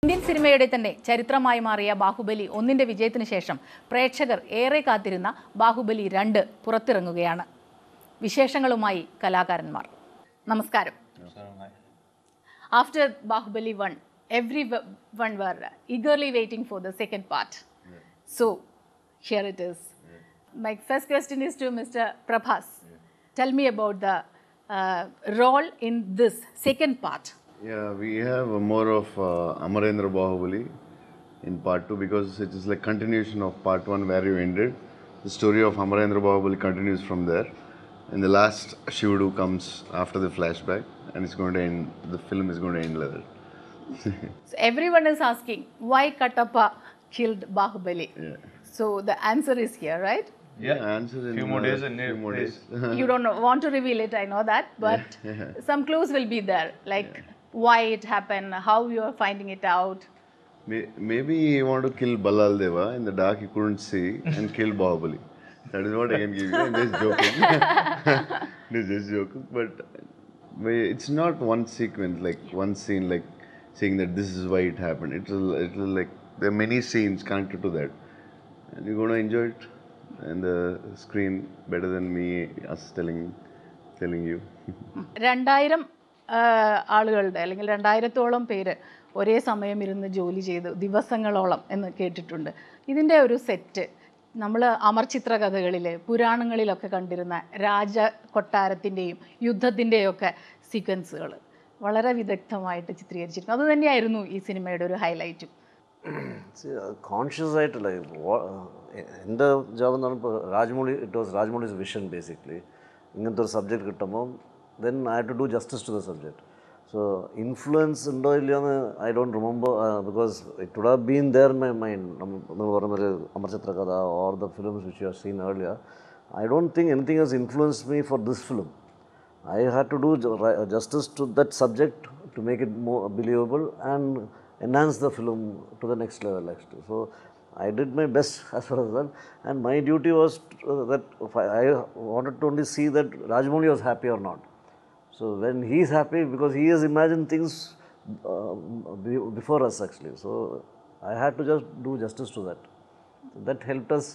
Indian സിനിമയുടെ തന്നെ ചരിത്രമായി മാറിയ ബാഹുബലി 1ന്റെ വിജയത്തിന് ശേഷം പ്രേക്ഷകർ ഏറെ കാത്തിരുന്ന ബാഹുബലി 2 പുറത്തിറങ്ങുകയാണ്. വിശേഷങ്ങളുമായി കലാകാരന്മാർ. നമസ്കാരം. After Bahubali 1, everyone were eagerly waiting for the second part. So, here it is. My first question is to Mr. Prabhas. Tell me about the role in this second part. Yeah, we have more of Amarendra Bahubali in part 2 because it is like continuation of part 1 where you ended. The story of Amarendra Bahubali continues from there. And the last Shivudu comes after the flashback and it's going to end, the film is going to end like that. So everyone is asking why Katappa killed Bahubali. Yeah. So the answer is here, right? Yeah, answer in few more days and few more days. You don't want to reveal it, I know that, but some clues will be there, like why it happened, how you are finding it out. Maybe he wanted to kill Balal Deva in the dark, he couldn't see and killed Bahubali. That is what I can give you. I'm just joking. I'm just joking. But it's not one sequence, like one scene, like saying that this is why it happened. It will like, there are many scenes connected to that. And you're going to enjoy it and the screen better than me, us telling you. 2000 ആളുകളുടെ അല്ലെങ്കിൽ 2000-ഓളം പേര് ഒരേ സമയം ഇരുന്ന് ജോലി ചെയ്തു ദിവസങ്ങളോളം എന്ന് കേട്ടിട്ടുണ്ട്. ഇതിൻ്റെ ഒരു സെറ്റ് നമ്മൾ അമർചിത്ര കഥകളിൽ പുരാണങ്ങളിലൊക്കെ കണ്ടിരുന്ന രാജ കൊട്ടാരത്തിൻ്റെയും യുദ്ധത്തിൻ്റെയും ഒക്കെ സീക്വൻസുകൾ വളരെ വിദഗ്ധമായിട്ട് ചിത്രീകരിച്ചിരുന്നു. അതുതന്നെയായിരുന്നു ഈ സിനിമയുടെ ഒരു ഹൈലൈറ്റും. കോൺഷ്യസ് ആയിട്ട് എൻ്റെ ജോബ് എന്ന് പറയുമ്പോൾ Rajamouli, it was Rajamouli's vision basically. ഇങ്ങനത്തെ ഒരു സബ്ജക്റ്റ് കിട്ടുമ്പോൾ then I had to do justice to the subject. So influence undo illiyanu I don't remember because it would have been there in my mind. നമ്മൾ പറഞ്ഞ അമർചിത്ര കഥ or the films which you have seen earlier, I don't think anything has influenced me for this film. I had to do justice to that subject to make it more believable and enhance the film to the next level actually. So I did my best as far as that, and my duty was that I wanted to only see that Rajamouli was happy or not. So when he is happy, because he has imagined things before us actually, so I had to just do justice to that. That helped us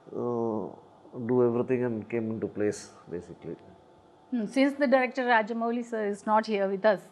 do everything and came into place basically. Since the director Rajamouli sir is not here with us,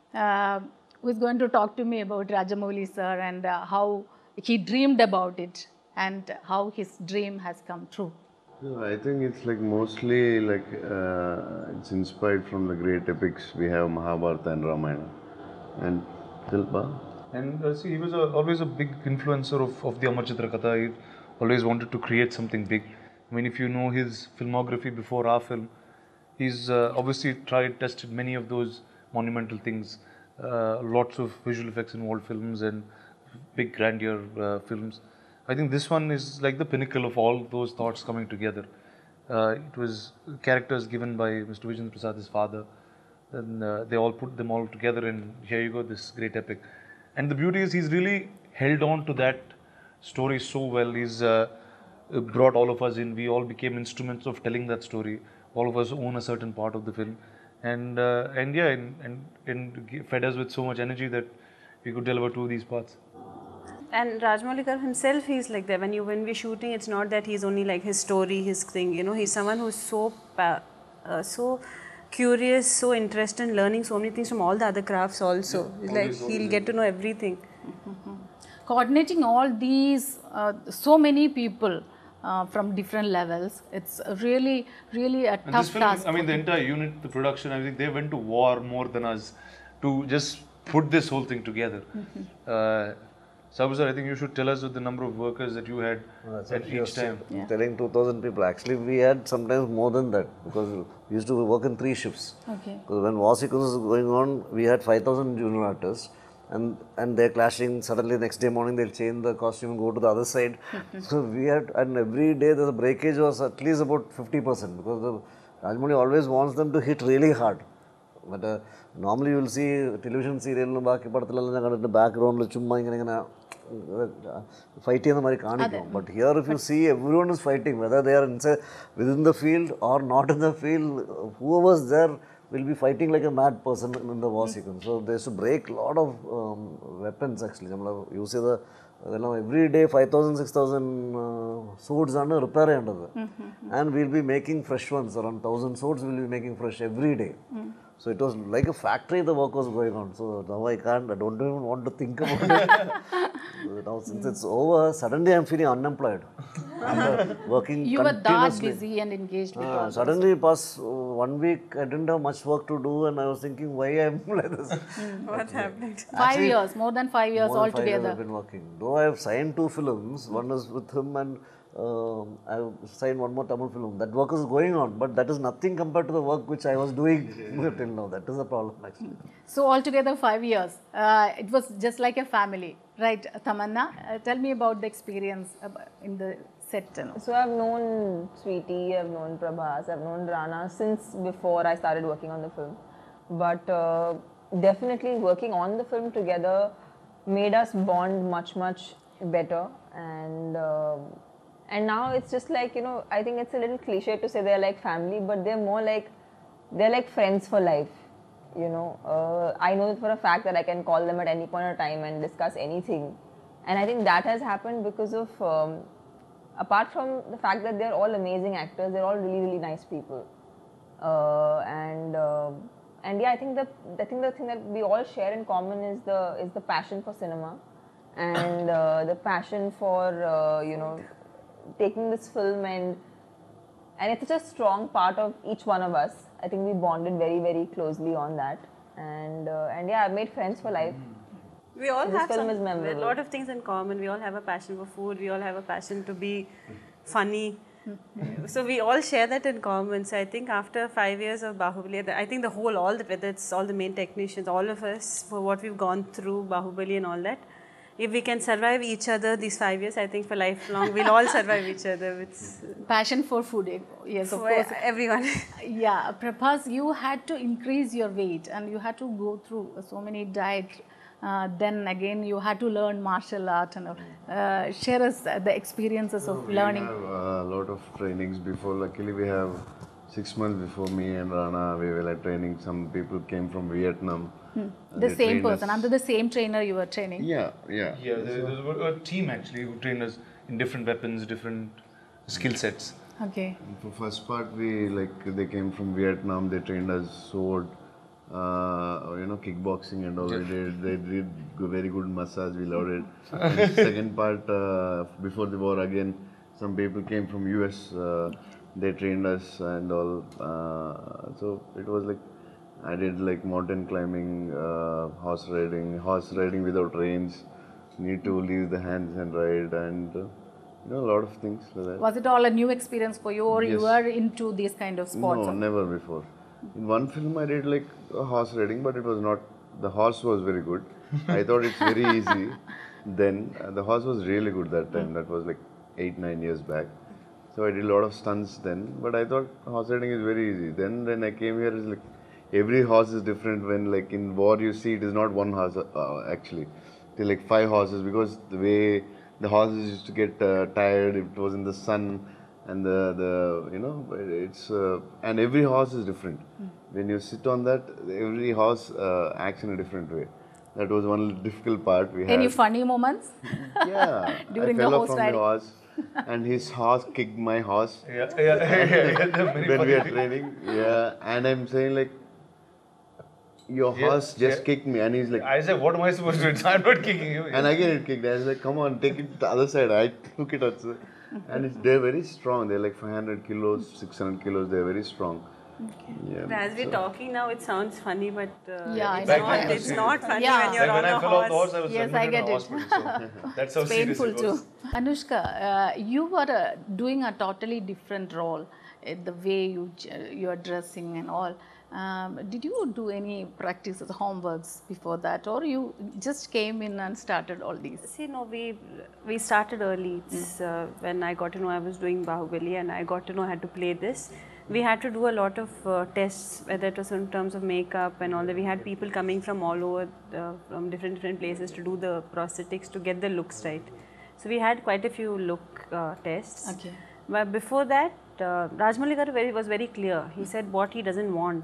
who is going to talk to me about Rajamouli sir and how he dreamed about it and how his dream has come true? I think it's like mostly like it's inspired from the great epics we have, Mahabharata and Ramayana. And Shilpa? And see, he was always a big influencer of the Amarchitra Katha. He always wanted to create something big. I mean, if you know his filmography before our film, he's obviously tested many of those monumental things. Lots of visual effects in old films and big grandeur films. I think this one is like the pinnacle of all those thoughts coming together. It was characters given by Mr. Vijayendra Prasad, his father, and they all put them all together and here you go, this great epic. And the beauty is he's really held on to that story so well. He's brought all of us in. We all became instruments of telling that story. All of us own a certain part of the film. And fed us with so much energy that we could deliver two of these parts. And Rajamouli himself, he's like that. When we're shooting, it's not that he's only like his story, his thing. You know, he's someone who's so curious, so interested in learning so many things from all the other crafts also. It's like he'll get to know everything. Coordinating all these, so many people from different levels, it's really a And tough this film, task. I mean, the entire unit, the production, I think they went to war more than us to just put this whole thing together. Sabu sir, I think you should tell us the number of workers that you had at each time. Telling 2,000 people. Actually, we had sometimes more than that because we used to work in 3 shifts. Okay. Because when war sequence was going on, we had 5,000 junior artists and they're clashing. Suddenly, next day morning, they'll change the costume and go to the other side. So we had, and every day the breakage was at least about 50% because the Rajamouli always wants them to hit really hard. But normally you will see television serial ബാക്കി പടത്തിലെല്ലാം കണ്ടിട്ട് ബാക്ക്ഗ്രൗണ്ടിൽ ചുമ്മാ ഇങ്ങനെ fight ചെയ്യുന്ന മാതിരി കാണിക്കും. But here if you see every one is fighting whether they are inside within the field or not in the field whoever's there will be fighting like a mad person in the war sequence. So they used to break a lot of weapons actually. Use the every day 5,000, 6,000 swords are repair and we'll be making fresh ones. Around 1,000 swords we'll be making fresh every day. So it was like a factory the work was going on. So now I don't even want to think about it. Now since it's over, suddenly I'm feeling unemployed. After working You were that continuously. busy and engaged with all those. Suddenly past 1 week I didn't have much work to do and I was thinking why I'm like this. What happened? 5 years, more than 5 years More than 5 years altogether. I've been working. Though I have signed 2 films, one is with him and I've signed one more Tamil film. That work is going on, but that is nothing compared to the work which I was doing till now. That is the problem actually. So altogether 5 years. It was just like a family, right? Tamanna, tell me about the experience in the set. So I've known Sweetie, I've known Prabhas, I've known Rana since before I started working on the film. But definitely working on the film together made us bond much better. And now it's just like, you know, I think it's a little cliche to say they're like family, but they're more like, they're like friends for life. You know, I know for a fact that I can call them at any point of time and discuss anything. And I think that has happened because of, apart from the fact that they're all amazing actors, they're all really nice people. And yeah, I think the thing that we all share in common is the passion for cinema and the passion for you know, taking this film and it's such a strong part of each one of us. I think we bonded very closely on that, and yeah, I've made friends for life. We all This have film is memorable. a lot of things in common. We all have a passion for food. We all have a passion to be funny. So we all share that in common. So I think after 5 years of Bahubali, I think whether it's all the main technicians, all of us, for what we've gone through, Bahubali and all that, if we can survive each other these 5 years, I think for lifelong, we'll all survive each other. It's Passion for food, yes, of for course. everyone. Yeah, Prabhas, you had to increase your weight and you had to go through so many diets. Then again, you had to learn martial art and share us the experiences of learning. We have a lot of trainings before. Luckily, we have 6 months before me and Rana, we were like training. Some people came from Vietnam. The same person, under the same trainer you were training. Yeah. Yeah, there was a team actually who trained us in different weapons, different skill sets. Okay. For first part, they came from Vietnam. They trained us sword, kickboxing and all. They did very good massage. We loved it. And second part, before the war again, some people came from US. They trained us and all. So it was like I did like mountain climbing, horse riding without reins. Need to leave the hands and ride and. A lot of things like that. Was it all a new experience for you, or you Yes. were into these kind of sports? No, never before. In one film I did like horse riding, but it was not, the horse was very good. I thought it's very easy. Then the horse was really good that time. That was like 8-9 years back. So I did a lot of stunts then, but I thought horse riding is very easy. Then I came here, it's like every horse is different. When like in war you see it is not one horse actually. They're like 5 horses because the way the horses used to get tired if it was in the sun, and it's and every horse is different. When you sit on that, every horse acts in a different way. That was one difficult part we had. Any funny moments? Yeah, During I the fell off horse from riding? the horse, and his horse kicked my horse Yeah. There are many when funny we are things. training. Yeah, and I'm saying like, your horse just kicked me, and he's like. I said, what am I supposed to do? I'm not kicking you. And again it kicked. I was like, come on, take it to the other side. I took it also. And they're very strong. They're like 500 kilos, 600 kilos. They're very strong. Yeah. As we're talking now, it sounds funny, but Yeah, it's, I not, know. it's not funny Yeah. when you're Like when on I a fell off the horse, I was Yes, I admitted get in it. hospital. So that's how serious Painful it too. was. Anushka, you were doing a totally different role. The way you are dressing and all. Did you do any practices, homeworks before that, or you just came in and started all these? See, no, we started early. It's, when I got to know I was doing Bahubali and I got to know I had to play this, we had to do a lot of tests, whether it was in terms of makeup and all that. We had people coming from all over, from different places to do the prosthetics to get the looks right. So we had quite a few look tests. Okay. But before that, Rajmouli garu was very clear. He said what he doesn't want.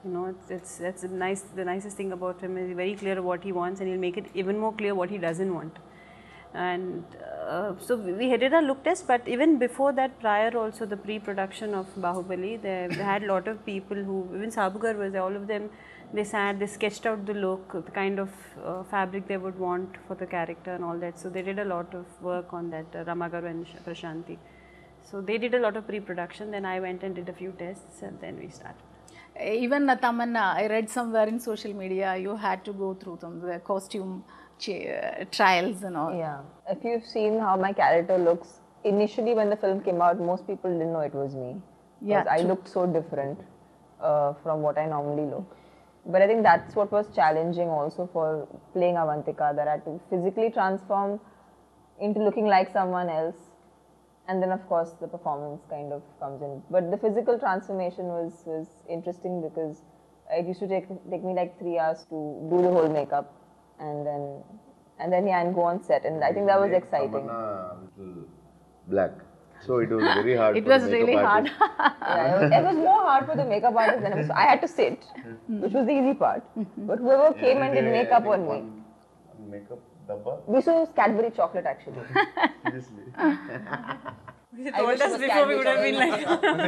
You know, that's the nicest thing about him is very clear what he wants, and he'll make it even more clear what he doesn't want. And so we did a look test, but even before that, prior also the pre-production of Bahubali, they had a lot of people who, even Sabugar was there, all of them, they sketched out the look, the kind of fabric they would want for the character and all that. So they did a lot of work on that, Ramagaru and Prashanti. So they did a lot of pre-production, then I went and did a few tests, and then we started. Even Tamanna, I read somewhere in social media, you had to go through the costume trials and all. Yeah. If you've seen how my character looks, initially when the film came out, most people didn't know it was me. Yeah, Because I looked so different from what I normally look. But I think that's what was challenging also for playing Avantika, that I had to physically transform into looking like someone else. And then of course the performance kind of comes in. But the physical transformation was interesting because it used to take me like 3 hours to do the whole makeup. And then yeah, and go on set, and I think that was exciting. Black, so it was very hard. It was really hard. Yeah, it was more hard for the makeup artist than so I had to sit, which was the easy part. But whoever came and did makeup on me, Makeup dabba. this was Cadbury chocolate actually. Seriously. You I told wish it us was before, we would have been like.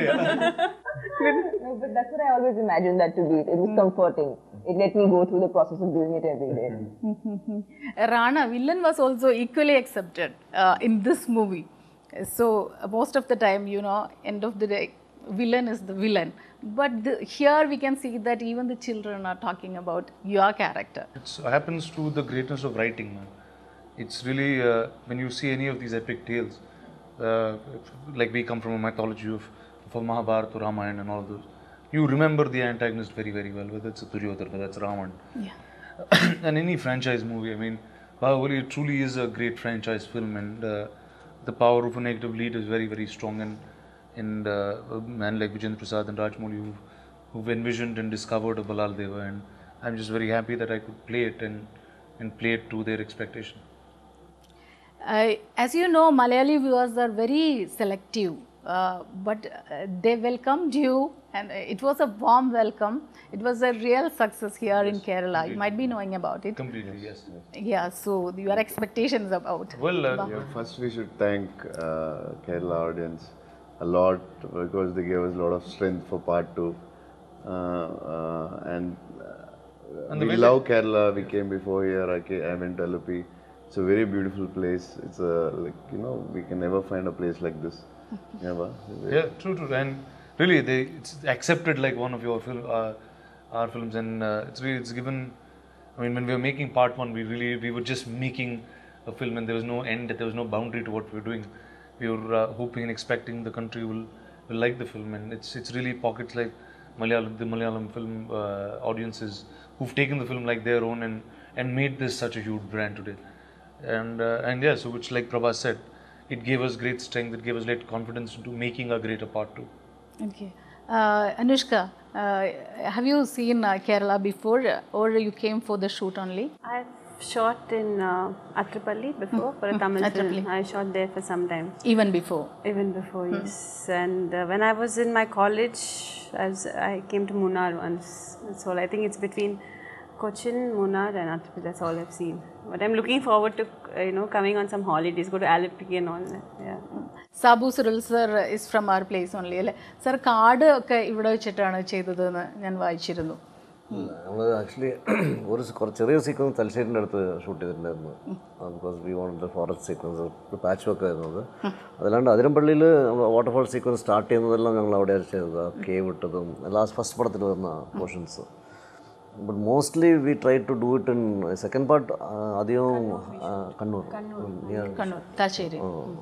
No, but that's what I always imagined that to be. It was comforting. It let me go through the process of doing it every day. Rana, villain was also equally accepted in this movie. So most of the time, you know, end of the day, villain is the villain. But here we can see that even the children are talking about your character. It happens to the greatness of writing, man. It's really, when you see any of these epic tales, like we come from a mythology of Mahabharata or Ramayana and all those, you remember the antagonist very, very well, whether it's Duryodhana, whether it's Ravan. Yeah. And any franchise movie, I mean, Bahubali truly is a great franchise film, and the power of a negative lead is very, very strong. And a man like Vijayendra Prasad and Rajmouli who've envisioned and discovered a Balal Deva, and I'm just very happy that I could play it and play it to their expectation. As you know, Malayali viewers are very selective, but they welcomed you, and it was a warm welcome. It was a real success here in Kerala. You might be knowing about it. Completely, yes. Yeah, so your expectations about. Well, Yeah, first we should thank Kerala audience a lot because they gave us a lot of strength for part 2. And we love Kerala. We came before here. I went to Alupi. It's a very beautiful place. It's like, you know, we can never find a place like this. Never. yeah, true. And really, it's accepted like one of your our films, and it's given. I mean, when we were making part 1, we were just making a film, and there was no end, there was no boundary to what we were doing. We were hoping and expecting the country will like the film, and it's really pockets like the Malayalam film audiences who've taken the film like their own and made this such a huge brand today. And yeah, so which like Prabhas said, it gave us great strength, it gave us great confidence into making a greater part 2. Okay. Anushka, have you seen Kerala before, or you came for the shoot only? I've shot in Atrapalli before for a Tamil film. I shot there for some time. Even before? Even before, yes. And when I was in my college, I came to Munnar once. That's all. I think it's between Cochin, Munnar and Atrapalli. That's all I've seen. But I'm looking forward to, coming on some holidays, go to Alippi and all that. Yeah. Sabu Surul sir is from our place only. Sir, card ഒക്കെ ഇവിടെ വെച്ചിട്ടാണ് ചെയ്തതെന്ന് ഞാൻ വായിച്ചിരുന്നു. നമ്മൾ actually ഒരു ചെറിയ sequence തലശ്ശേരിൻ്റെ അടുത്ത് ഷൂട്ട് ചെയ്തിട്ടുണ്ടായിരുന്നു. Because we want forest sequence ഒരു പാച്ച് വർക്ക് ആയിരുന്നത്. അതല്ലാണ്ട് അതിരമ്പള്ളിയിൽ വാട്ടർഫോൾ സീക്വൻസ് സ്റ്റാർട്ട് ചെയ്യുന്നതെല്ലാം ഞങ്ങൾ അവിടെയാണ് ചെയ്തത്. കേവ് ഇട്ടതും ഫസ്റ്റ് പടത്തിൽ വന്ന portions. But mostly we tried to do it in second part, അധികം കണ്ണൂർ. തലശ്ശേരി.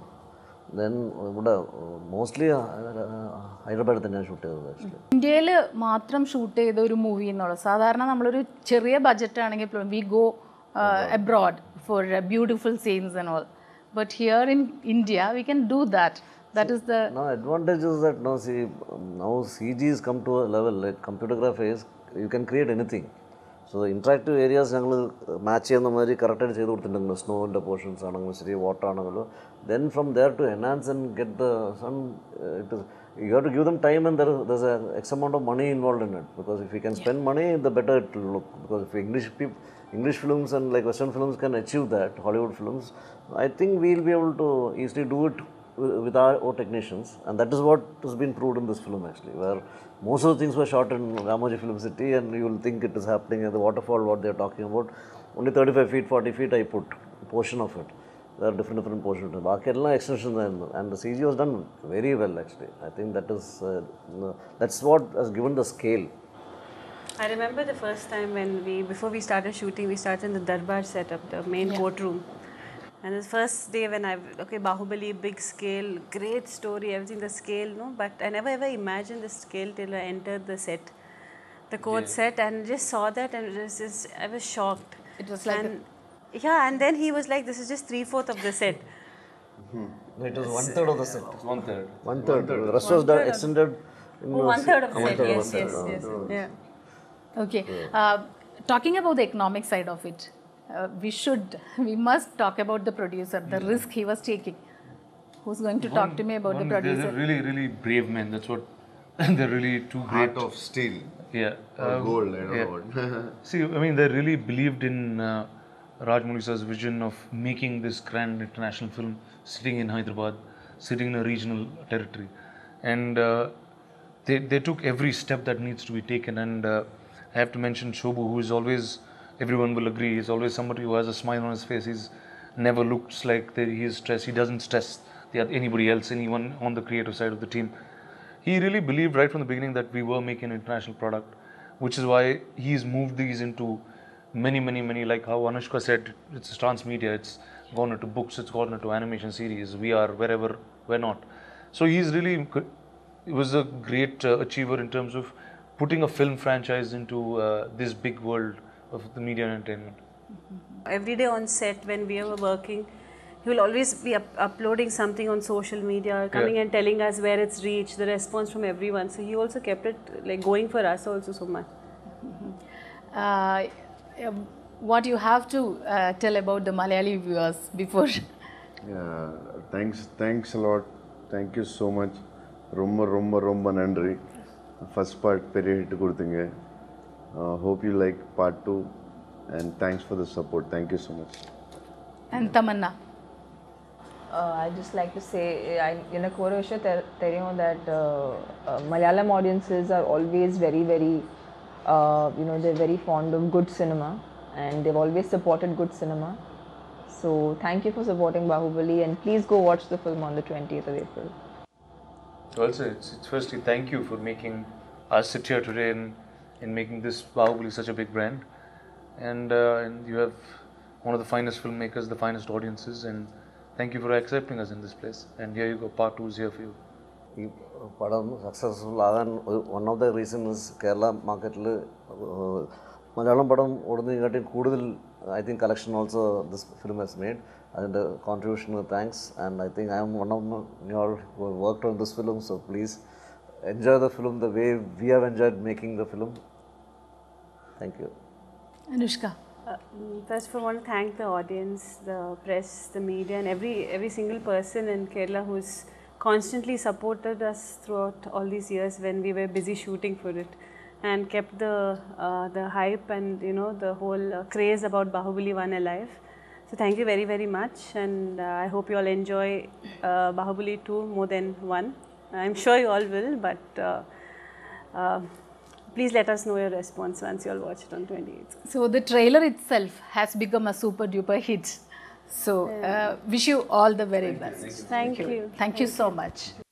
Then ഇവിടെ മോസ്റ്റ്ലി ഹൈദരാബാദിൽ തന്നെയാണ് ഷൂട്ട് ചെയ്തത്. ആക്ച്വലി ഇന്ത്യയിൽ മാത്രം ഷൂട്ട് ചെയ്ത ഒരു മൂവി എന്നുള്ളത്, സാധാരണ നമ്മളൊരു ചെറിയ ബഡ്ജറ്റ് ആണെങ്കിൽ we go abroad for beautiful scenes and all, but here in India we can do that. That is the advantage is that now CG has come to a level like computer graphics, you can create anything. So the interactive areas ഞങ്ങൾ match ചെയ്യുന്ന മാതിരി കറക്റ്റായിട്ട് ചെയ്ത് കൊടുത്തിട്ടുണ്ടെങ്കിൽ സ്നോവിൻ്റെ portions ആണെങ്കിലും ശരി, water ആണെങ്കിലും, then from there to enhance and get the sun, you have to give them time, and there's a X amount of money involved in it, because if we can spend money, the better it will look. Because if English films and like Western films can achieve that, Hollywood films, I think we'll be able to easily do it with our technicians, and that is what has been proved in this film actually, where most of the things were shot in Ramoji Film City, and you will think it is happening at the waterfall, what they are talking about. Only 35 feet, 40 feet I put a portion of it. There are different portions. Baaki extensions, and the CG was done very well actually. I think that's what has given the scale. I remember the first time before we started shooting, we started in the Darbar setup, the main courtroom. And the first day when Bahubali, big scale, great story, everything, the scale, no, but I never ever imagined the scale till I entered the set, the court set, and just saw that, and I was shocked. It was like and then he was like, this is just 3/4 of the set. No, it was 1/3 of the set. 1/3. 1/3. The rest was extended. 1/3 of the set, yes. Yeah. Okay. Talking about the economic side of it, we must talk about the producer, the risk he was taking. Who's going to talk to me about the producer? They're really, really brave men. That's what. They're really two great. Heart of steel. Yeah. Or gold, I don't know what. See, I mean, they really believed in Rajamouli sir's vision of making this grand international film, sitting in Hyderabad, sitting in a regional territory, and they took every step that needs to be taken. And I have to mention Shobhu, who is always, everyone will agree, is always somebody who has a smile on his face. He's never looks like he is stressed. He doesn't stress anybody else, anyone on the creative side of the team. He really believed right from the beginning that we were making an international product, which is why he's moved these into many, like how Anushka said, it's transmedia, it's gone into books, it's gone into animation series, VR, wherever, where not. So he's really, he was a great achiever in terms of putting a film franchise into this big world of the media and entertainment. Every day on set when we were working, he will always be uploading something on social media, coming and telling us where it's reached, the response from everyone. So he also kept it like going for us also so much. What you have to tell about the Malayali viewers before? Yeah, thanks a lot. Thank you so much. Romba nandri. First part period hit kuduthinga. Hope you like part 2, and thanks for the support. Thank you so much. And Tamanna? I'd just like to say, that Malayalam audiences are always very, very, they're very fond of good cinema, and they've always supported good cinema. So thank you for supporting Bahubali, and please go watch the film on the 20th of April. Also, it's firstly, thank you for making us sit here today and making this Bahubali such a big brand. And you have one of the finest filmmakers, the finest audiences, and thank you for accepting us in this place. And here you go, part 2 is here for you. This padam successful one of the reasons is Kerala market Malayalam padam odunningatte koodal I think collection also this film has made, and the contribution thanks. And I think I am one of you all who have worked on this film, so please enjoy the film the way we have enjoyed making the film. Thank you. Anushka? First of all, I want to thank the audience, the press, the media, and every single person in Kerala who's constantly supported us throughout all these years when we were busy shooting for it, and kept the hype and the whole craze about Bahubali 1 alive. So thank you very, very much, and I hope you all enjoy Bahubali 2 more than 1. I'm sure you all will, but please let us know your response once you all watch it on 28th. So the trailer itself has become a super duper hit. So wish you all the very best. Thank you. Thank you so much.